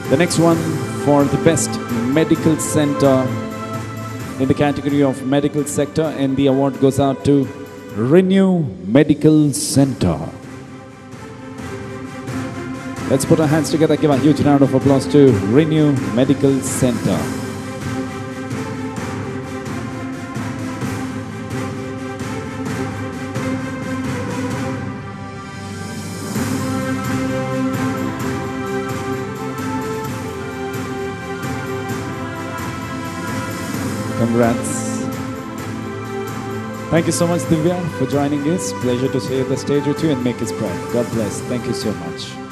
The next one for the best medical center in the category of medical sector, and the award goes out to Renew Medical Center. Let's put our hands together, give a huge round of applause to Renew Medical Center. Congrats. Thank you so much, Divya, for joining us. Pleasure to share the stage with you and make us proud. God bless. Thank you so much.